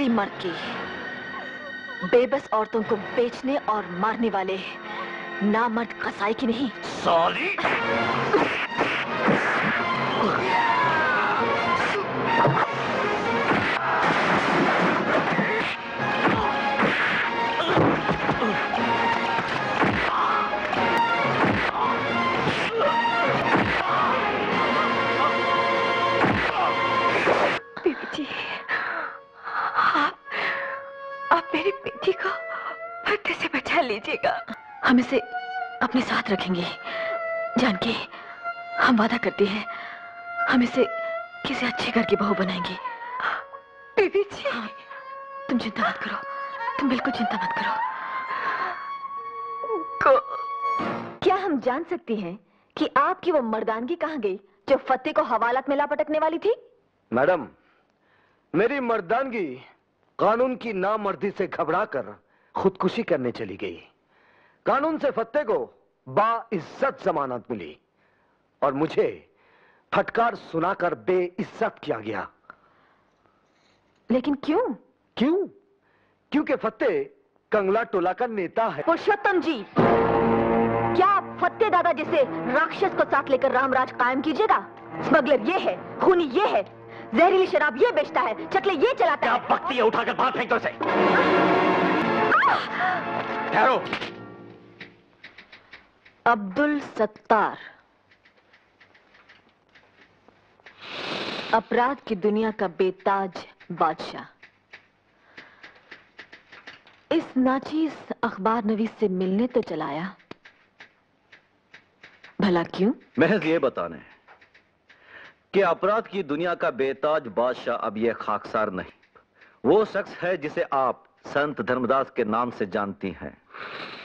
मर्द की, बेबस औरतों को बेचने और मारने वाले नामर्द कसाई की नहीं। साली! आप मेरी बेटी को फत्ते से बचा लीजिएगा। हम इसे अपने साथ रखेंगे जानकी, हम वादा करते हैं हम इसे किसी अच्छे घर की बहू बनाएंगे। बीबी जी, हाँ, तुम चिंता मत करो, तुम बिल्कुल चिंता मत करो। क्या हम जान सकती हैं कि आपकी वो मर्दानगी कहाँ गई जो फत्ते को हवालात में लापटकने वाली थी? मैडम, मेरी मर्दानगी कानून की नामर्दी से घबराकर खुदकुशी करने चली गई। कानून से फत्ते को बाइज्जत जमानत मिली और मुझे फटकार सुनाकर बेइज्जत किया गया। लेकिन क्यों? क्योंकि फत्ते कंगला टोला का नेता है। पुरुषोत्तम जी, क्या आप फत्ते दादा जैसे राक्षस को साथ लेकर रामराज कायम कीजिएगा? स्मगलर ये है, खूनी ये है, जहरीली शराब ये बेचता है, चकले ये चलाता है। क्या बकती है? उठाकर बाहर फेंक दो इसे। ठहरो। अब्दुल सत्तार, अपराध की दुनिया का बेताज बादशाह, इस नाचीज अखबार नवीस से मिलने तो चलाया, भला क्यों? महज ये बताने कि अपराध की दुनिया का बेताज बादशाह अब यह खाकसार नहीं, वो शख्स है जिसे आप संत धर्मदास के नाम से जानती हैं।